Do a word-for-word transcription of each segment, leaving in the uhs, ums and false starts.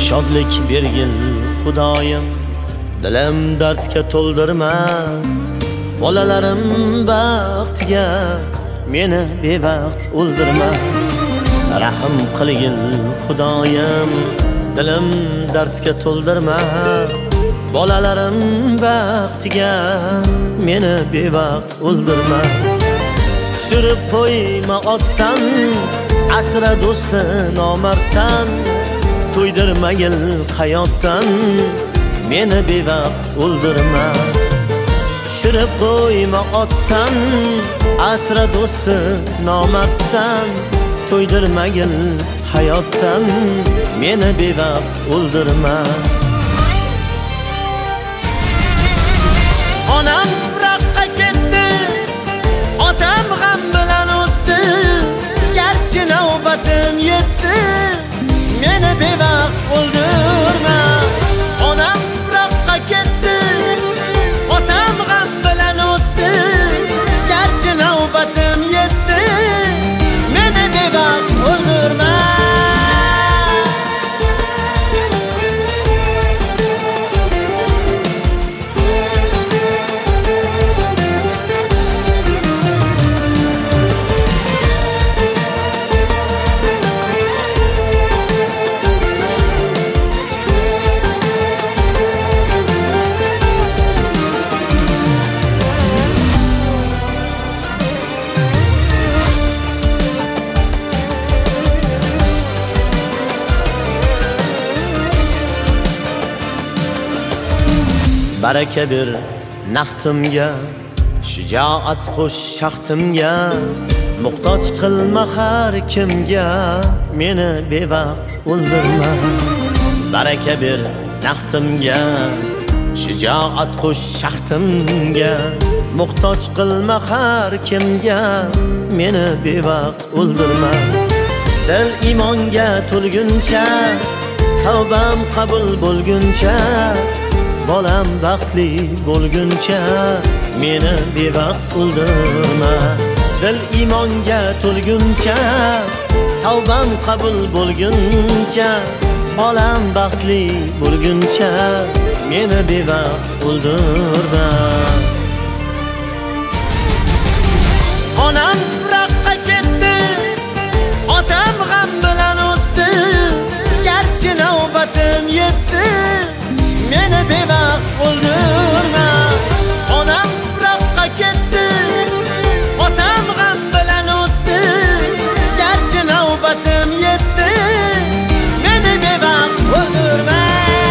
Shodlik bergil Xudoyim, dilim dardga to'ldirma. Bolalarim baxtiga meni bevaqt o'ldirma. Rahim qilgil Xudoyim, dilim dardga to'ldirma. Bolalarim baxtiga meni bevaqt o'ldirma. Tushirib qo'yma otdan, asra do'sti nomarddan. To'ydirmagil hayotdan, meni bevaqt o'ldirma. Tushirib qo'yma otdan, asra do'sti nomarddan. To'ydirmagil hayotdan, meni bevaqt o'ldirma. Onam tuproqqa ketdi, otam g'am bilan o'tdi. Garchi navbatim yetdi, meni bevaqt o'ldirma. Onam tuproqqa ketdi, otam g'am bilan o'tdi. Garchi navbatim yetdi, meni bevaqt o'ldirma. Baraka bir naftimga, shijoat qo'sh shaxtimga. Muhtoj qilma har kimga, meni bevaqt o'ldirma. Baraka bir naftimga, shijoat qo'sh shaxtimga. Muhtoj qilma har kimga, meni bevaqt o'ldirma. Dil imonga to'lguncha, tavbam qabul bo'lguncha. Bolam baxtli bo'lguncha, meni bevaqt o'ldirma. Dil imonga to'lguncha, tavbam qabul bo'lguncha. Bolam baxtli bo'lguncha, meni bevaqt o'ldirma. Onam tuproqqa ketdi, otam g'am bilan o'tdi. Garchi navbatim yetdi, meni bevaqt o'ldirma. Onam tuproqqa ketdi, otam g'am bilan o'tdi. Garchi navbatim yetdi, meni bevaqt o'ldirma.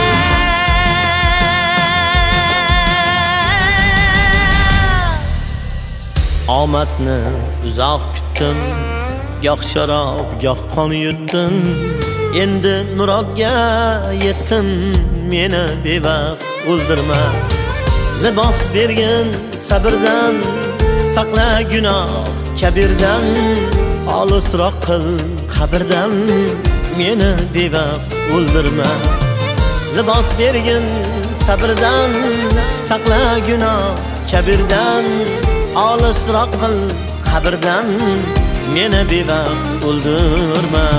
Omadni uzoq kutdim, goh sharob, goh qon yutdim. Endi murodga yetdim, meni bevaqt o'ldirma. Libos bergin sabrdan, saqla gunoh kabirdan. Olisroq qil qabrdan, meni bevaqt o'ldirma. Libos bergin sabrdan, saqla gunoh kabirdan. Olisroq qil qabrdan, meni bevaqt o'ldirma.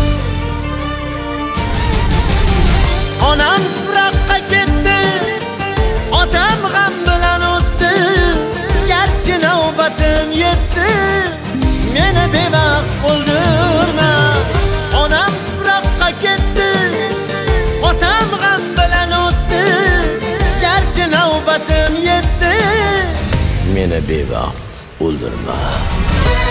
Onam tuproqqa ketdi, otam g'am bilan o'tdi. Garchi navbatim yetdi, meni bevaqt o'ldirma. Onam tuproqqa ketdi, otam g'am bilan o'tdi. Garchi navbatim yetdi, meni bevaqt o'ldirma.